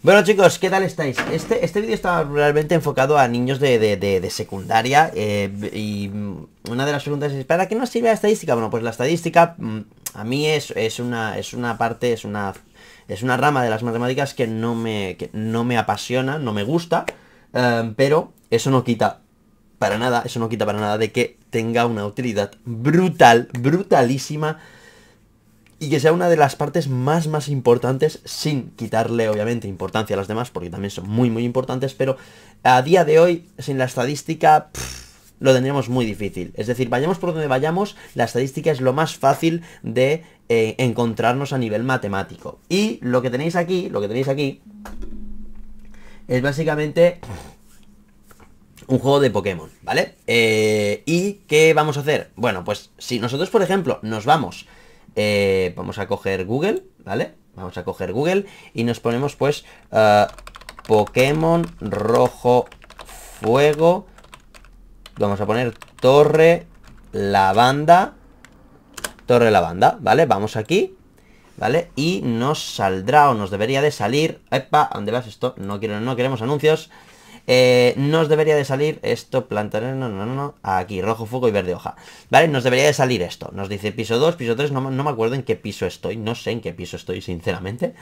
Bueno chicos, ¿qué tal estáis? Este vídeo está realmente enfocado a niños de secundaria y una de las preguntas es ¿para qué nos sirve la estadística? Bueno, pues la estadística a mí es una parte, es una rama de las matemáticas que no me apasiona, no me gusta, pero eso no quita para nada, de que tenga una utilidad brutalísima y que sea una de las partes más importantes, sin quitarle obviamente importancia a las demás, porque también son muy importantes, pero a día de hoy, sin la estadística, lo tendríamos muy difícil. Es decir, vayamos por donde vayamos, la estadística es lo más fácil de encontrarnos a nivel matemático. Y lo que tenéis aquí, es básicamente un juego de Pokémon, ¿vale? ¿Y qué vamos a hacer? Bueno, pues si nosotros, por ejemplo, nos vamos... vamos a coger Google, ¿vale? Vamos a coger Google y nos ponemos pues Pokémon rojo fuego. Vamos a poner Torre Lavanda, ¿vale? Vamos aquí, ¿vale? Y nos saldrá o nos debería de salir... ¡Epa! ¿Dónde vas esto? No queremos anuncios. Nos debería de salir esto, planta, no, aquí, rojo, fuego y verde hoja, ¿vale? Nos debería de salir esto, nos dice piso 2, piso 3, no me acuerdo en qué piso estoy, no sé en qué piso estoy, sinceramente.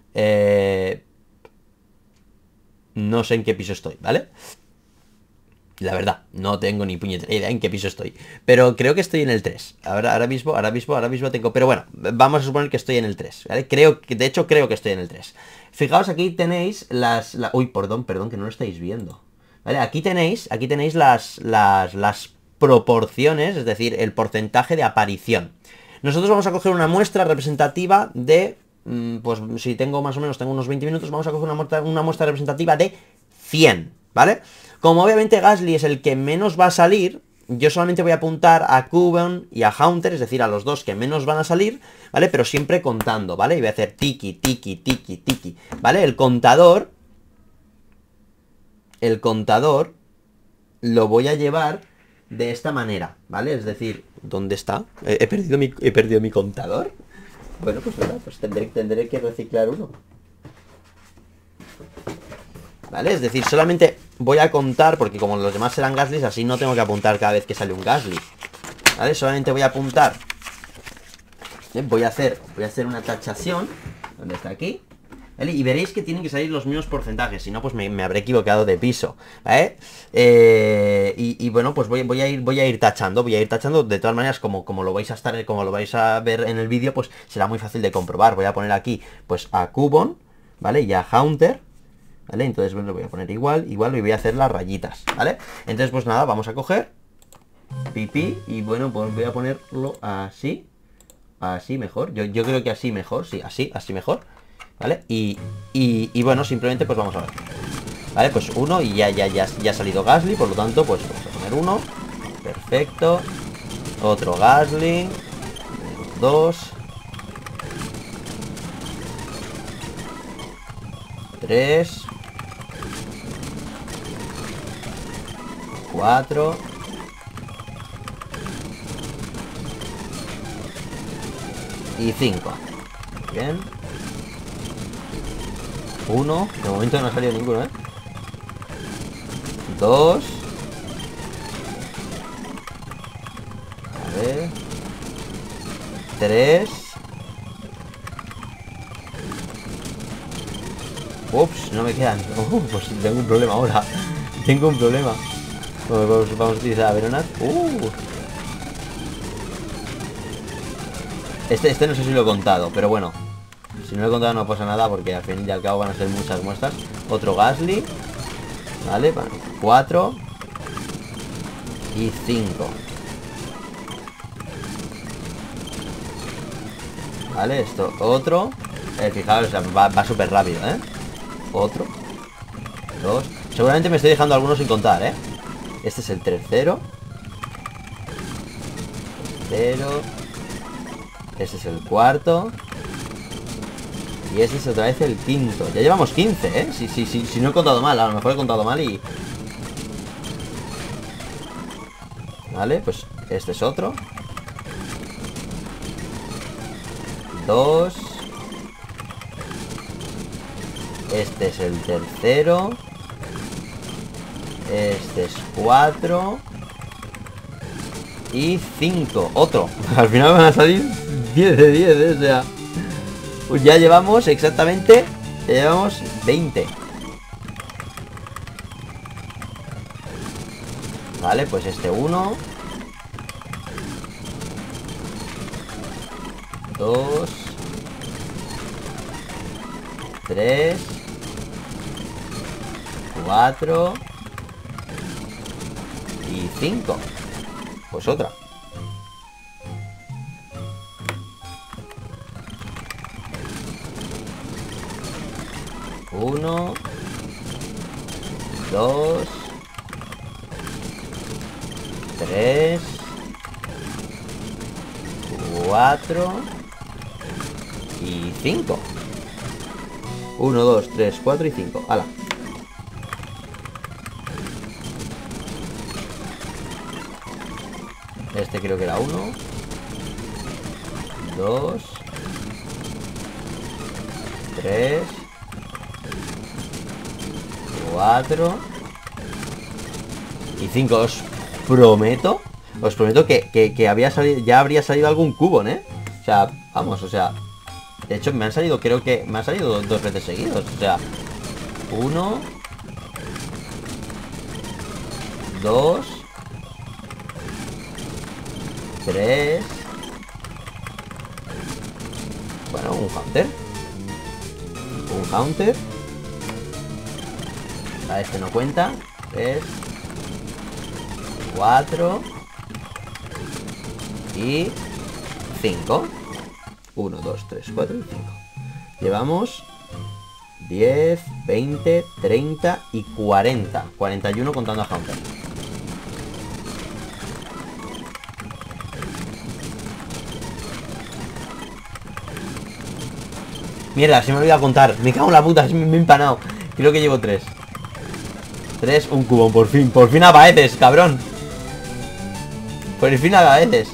No sé en qué piso estoy, ¿vale? La verdad, no tengo ni puñetera idea en qué piso estoy. Pero creo que estoy en el 3. Ahora mismo tengo... Pero bueno, vamos a suponer que estoy en el 3, ¿vale? De hecho, creo que estoy en el 3. Fijaos, aquí tenéis uy, perdón, que no lo estáis viendo. ¿Vale? Aquí tenéis las proporciones, es decir, el porcentaje de aparición. Nosotros vamos a coger una muestra representativa de... Pues si tengo más o menos, tengo unos 20 minutos, vamos a coger una muestra representativa de 100, ¿vale? Como obviamente Gastly es el que menos va a salir, yo solamente voy a apuntar a Cubone y a Haunter, es decir, a los dos que menos van a salir, ¿vale? Pero siempre contando, ¿vale? Y voy a hacer tiki, ¿vale? El contador lo voy a llevar de esta manera, ¿vale? Es decir, ¿dónde está? ¿He perdido mi contador? Bueno, pues nada, pues tendré que reciclar uno. ¿Vale? Es decir, solamente voy a contar, porque como los demás serán Gastlys, así no tengo que apuntar cada vez que sale un Gastly, ¿vale? Solamente voy a apuntar. Voy a hacer una tachación, donde está aquí, ¿vale? Y veréis que tienen que salir los mismos porcentajes, si no, pues me habré equivocado de piso, ¿vale? Y bueno, pues voy a ir tachando, de todas maneras, como lo vais a ver en el vídeo, pues será muy fácil de comprobar. Voy a poner aquí, pues, a Cubone, ¿vale? Y a Haunter, ¿vale? Entonces, bueno, lo voy a poner igual, y voy a hacer las rayitas, ¿vale? Entonces, pues nada, vamos a coger pipí, y bueno, pues voy a ponerlo así mejor, yo creo que así mejor, sí, así mejor, ¿vale? Y bueno, simplemente pues vamos a ver, ¿vale? Pues uno y ya ha salido Gastly, por lo tanto, pues vamos a poner uno, perfecto, otro Gastly, dos, tres, cuatro, y 5. Bien. Uno. De momento no ha salido ninguno, ¿eh? 2. A ver. 3. Ups, no me quedan. Pues tengo un problema ahora. Vamos a utilizar a Veronat. Este no sé si lo he contado, pero bueno, si no lo he contado no pasa nada, porque al fin y al cabo van a ser muchas muestras. Otro Gastly, ¿vale? Van 4 y 5, ¿vale? Esto, otro. Fijaos, va súper rápido, ¿eh? Otro, 2. Seguramente me estoy dejando algunos sin contar, ¿eh? Este es el tercero. Este es el cuarto. Y este es otra vez el quinto. Ya llevamos 15, ¿eh? Si no he contado mal, a lo mejor he contado mal y... Vale, pues este es otro. 2, Este es el tercero. Este es 4. Y 5. Otro. Al final van a salir 10 de 10, o sea. Pues ya llevamos exactamente. Ya llevamos 20. Vale, pues este 1. 2. 3. 4. Y 5. Pues otra. Uno. 2. 3. 4. Y 5. 1, 2, 3, 4 y 5. ¡Hala! Este creo que era 1. 2. 3. 4. Y 5. Os prometo que había salido, ya habría salido algún cubo, ¿eh? O sea, vamos, o sea. De hecho, me han salido, creo que me han salido dos veces seguidos. O sea, 1. 2. 3. Bueno, un Haunter. Un Haunter. A este no cuenta. 3. 4. Y 5. 1, 2, 3, 4 y 5. Llevamos 10, 20, 30 y 40. 41 contando a Haunter. Mierda, se me olvidó contar. Me cago en la puta, me he empanado. Creo que llevo 3. 3, un cubo, por fin. Por fin apareces, cabrón. Por fin apareces.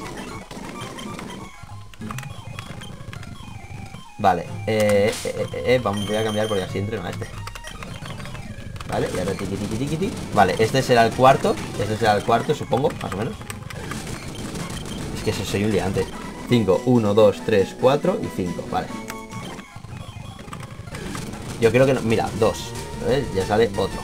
Vale, vamos, voy a cambiar porque así entreno a este. Vale, y ahora tiki tiki tiki tiki. Vale, este será el cuarto. Este será el cuarto, supongo, más o menos. Es que soy un liante. 5, 1, 2, 3, 4 y 5, vale. Yo creo que no, mira, 2. ¿Ves? Ya sale otro.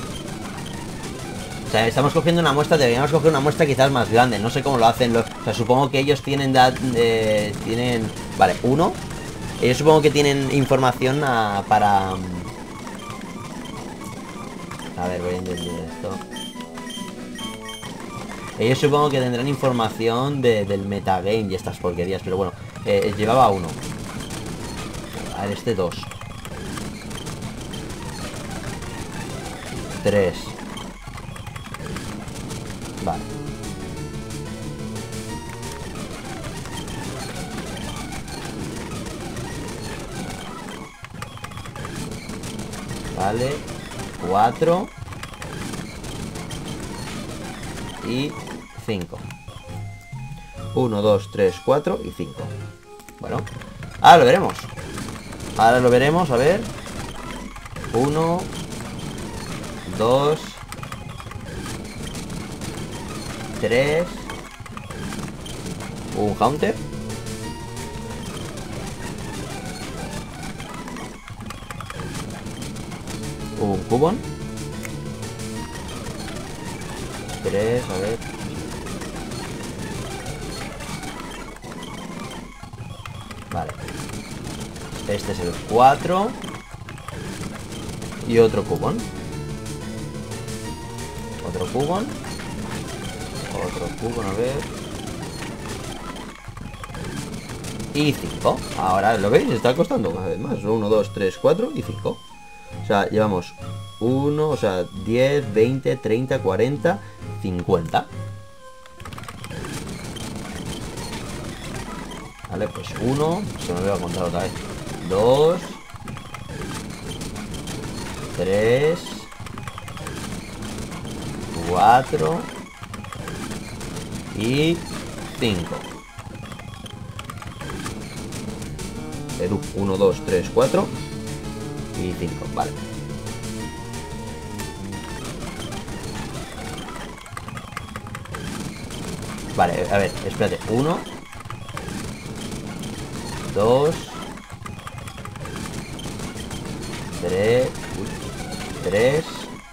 O sea, estamos cogiendo una muestra, deberíamos coger una muestra quizás más grande. No sé cómo lo hacen los... O sea, supongo que ellos tienen... tienen... Vale, 1. Ellos supongo que tienen información para... A ver, voy a entender esto. Ellos supongo que tendrán información del metagame y estas porquerías. Pero bueno, llevaba 1. A ver, este 2. 3. Vale. Vale. 4. Y 5. 1, 2, 3, 4 y 5. Bueno. Ahora lo veremos. Ahora lo veremos, a ver. 1, 2, 3. Un Haunter. Un Cubone. 3, a ver. Vale. Este es el 4. Y otro Cubone. Otro Cubone. Otro Cubone, a ver. Y 5. Ahora, ¿lo veis? Está costando cada vez más. 1, 2, 3, 4 y 5. O sea, llevamos 1, o sea, 10, 20, 30, 40, 50. Vale, pues 1. Se me olvidó contar otra vez. 2. 3. 4. Y 5. Perú, 1, 2, 3, 4. y 5, vale. Vale, a ver, espérate. 1, 2, 3,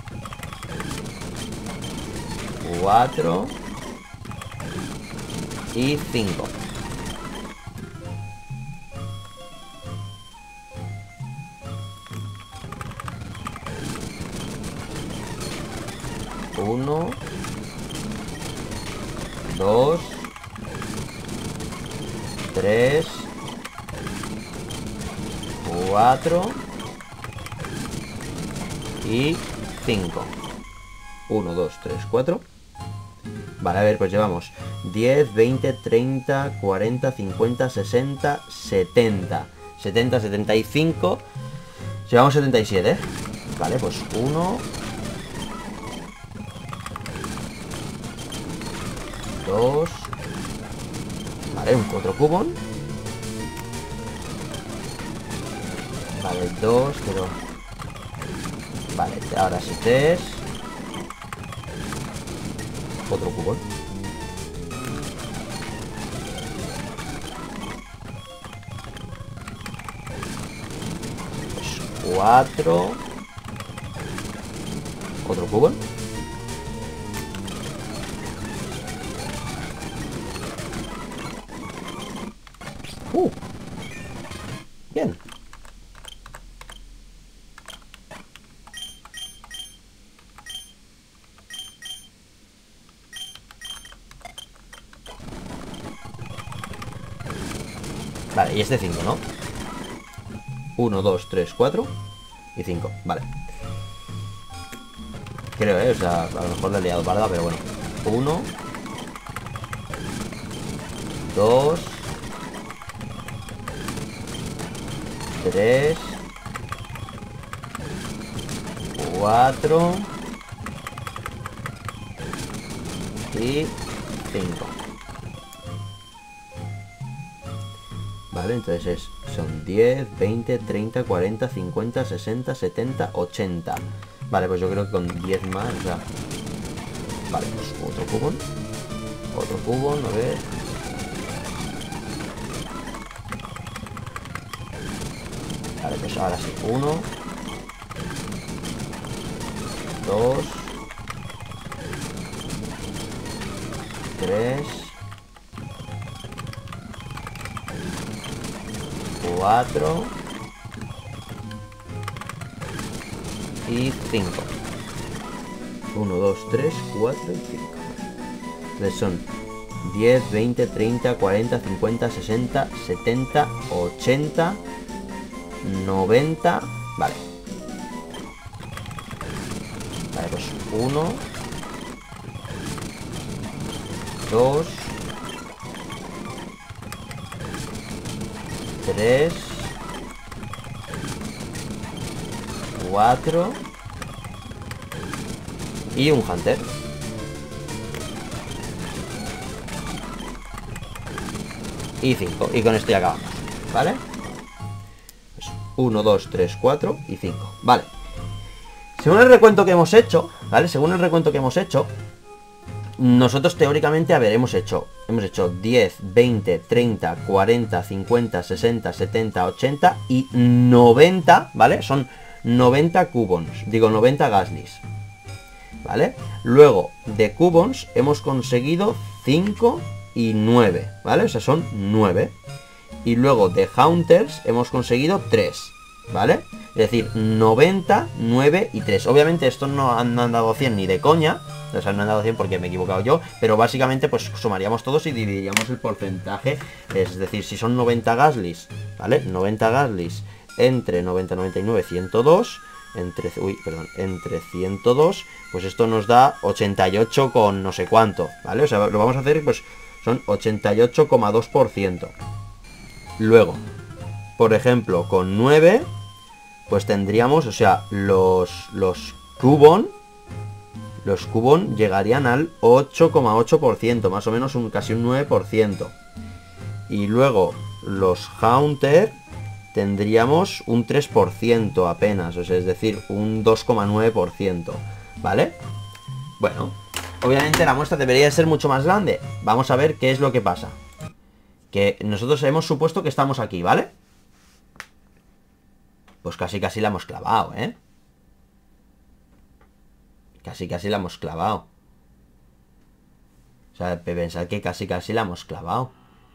4 y 5. Uno, 2, 3, 4 y 5. 1, 2, 3, 4. Vale, a ver, pues llevamos 10, 20, 30, 40, 50, 60, 70. 70, 75. Llevamos 77, ¿eh? Vale, pues 1, 2. Vale, otro cubón. Vale, 2, pero... Vale, ahora sí 3. Otro cubón. Pues 4. Otro cubón. Bien. Vale, y este 5, ¿no? 1, 2, 3, 4 y 5, vale. Creo, o sea, a lo mejor le he liado parda, pero bueno. 1, 2, 3, 4 y 5. Vale, entonces son 10, 20, 30, 40, 50, 60, 70, 80. Vale, pues yo creo que con 10 más ya. Vale, pues otro cubón. Otro cubón, a ver. Vale, pues ahora sí. 1, 2, 3, 4 y 5. 1, 2, 3, 4 y 5. Entonces son 10, 20, 30, 40, 50, 60, 70, 80, 90. Vale. Vale, pues 1, 2, 3, 4 y un Hunter. Y 5. Y con esto ya acabamos. ¿Vale? Pues 1, 2, 3, 4 y 5. Vale. Según el recuento que hemos hecho, ¿vale? Según el recuento que hemos hecho, nosotros teóricamente, a ver, hemos hecho 10, 20, 30, 40, 50, 60, 70, 80 y 90, ¿vale? Son 90 cubons, digo 90 Gazlis, ¿vale? Luego, de cubons hemos conseguido 5 y 9, ¿vale? O sea, son 9. Y luego de Hunters hemos conseguido 3, ¿vale? Es decir, 90, 9 y 3. Obviamente estos no han dado 100 ni de coña. O sea, no han dado 100 porque me he equivocado yo. Pero básicamente pues sumaríamos todos y dividiríamos el porcentaje. Es decir, si son 90 Gazlis, ¿vale? 90 Gazlis entre 90, 99, 102. Entre 102. Pues esto nos da 88 con no sé cuánto, ¿vale? O sea, lo vamos a hacer, pues son 88,2%. Luego, por ejemplo, con 9, pues tendríamos, o sea, los cubon llegarían al 8,8%, más o menos casi un 9%. Y luego los Haunter tendríamos un 3% apenas, o sea, es decir, un 2,9%, ¿vale? Bueno, obviamente la muestra debería ser mucho más grande. Vamos a ver qué es lo que pasa. Que nosotros hemos supuesto que estamos aquí, ¿vale? Pues casi la hemos clavado, ¿eh? Casi la hemos clavado. O sea, pensad que casi la hemos clavado.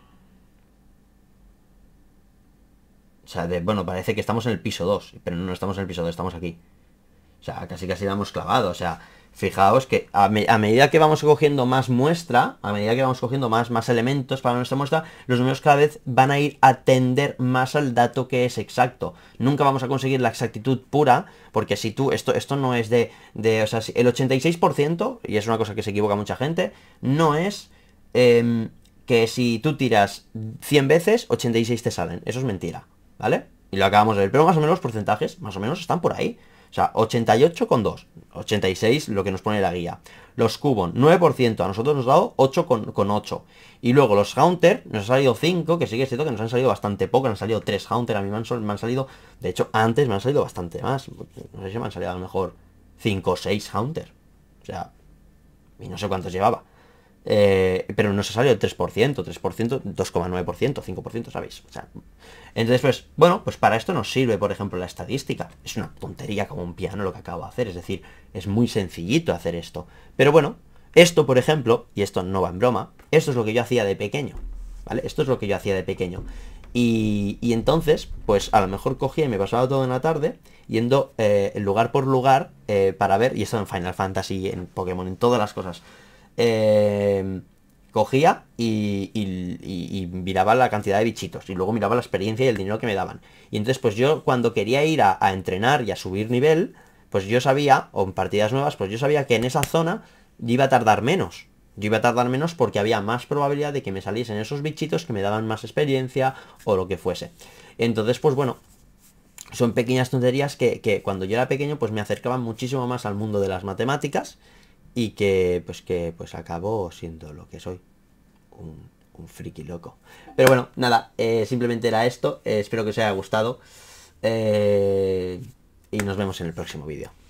O sea, bueno, parece que estamos en el piso 2, pero no estamos en el piso 2, estamos aquí. O sea, casi la hemos clavado. O sea, fijaos que a medida que vamos cogiendo más muestra, a medida que vamos cogiendo más elementos para nuestra muestra, los números cada vez van a ir a tender más al dato que es exacto. Nunca vamos a conseguir la exactitud pura, porque si tú, esto no es o sea, el 86%, y es una cosa que se equivoca mucha gente, no es que si tú tiras 100 veces, 86 te salen. Eso es mentira, ¿vale? Y lo acabamos de ver, pero más o menos los porcentajes, más o menos están por ahí. O sea, 88,2, 86 lo que nos pone la guía. Los Cubon, 9%, a nosotros nos ha dado 8,8. Y luego los Haunter, nos ha salido 5, que sí que es cierto que nos han salido bastante poco, nos han salido 3 Haunter, a mí me han salido, de hecho antes me han salido bastante más. No sé si me han salido a lo mejor 5 o 6 Haunter. O sea, y no sé cuántos llevaba. Pero nos ha salido el 3%, 2,9%, 5%, ¿sabéis? O sea, entonces, pues, bueno, pues para esto nos sirve, por ejemplo, la estadística. Es una tontería como un piano lo que acabo de hacer, es decir, es muy sencillito hacer esto. Pero bueno, esto, por ejemplo, y esto no va en broma, esto es lo que yo hacía de pequeño, ¿vale? Esto es lo que yo hacía de pequeño. Y entonces, pues a lo mejor cogía y me pasaba todo en la tarde, yendo lugar por lugar para ver, y esto en Final Fantasy, en Pokémon, en todas las cosas. Cogía y miraba la cantidad de bichitos y luego miraba la experiencia y el dinero que me daban. Y entonces pues yo cuando quería ir a entrenar y a subir nivel, pues yo sabía, o en partidas nuevas, pues yo sabía que en esa zona yo iba a tardar menos. Yo iba a tardar menos porque había más probabilidad de que me saliesen esos bichitos que me daban más experiencia o lo que fuese. Entonces pues bueno, son pequeñas tonterías que cuando yo era pequeño pues me acercaban muchísimo más al mundo de las matemáticas. Y que pues acabo siendo lo que soy. Un friki loco. Pero bueno, nada, simplemente era esto. Espero que os haya gustado. Y nos vemos en el próximo vídeo.